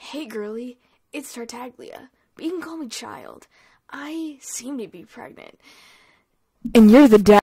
Hey girly, it's Tartaglia, but you can call me Child. I seem to be pregnant. And you're the dad.